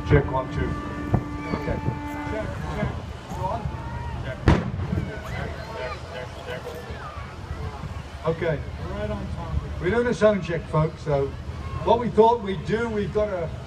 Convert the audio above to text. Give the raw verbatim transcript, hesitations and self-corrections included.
Check one, two. Okay. Check, check. One. Check. Check, check, check, check. Okay. Right on time. We're doing a sound check, folks, so what we thought we'd do, we've got a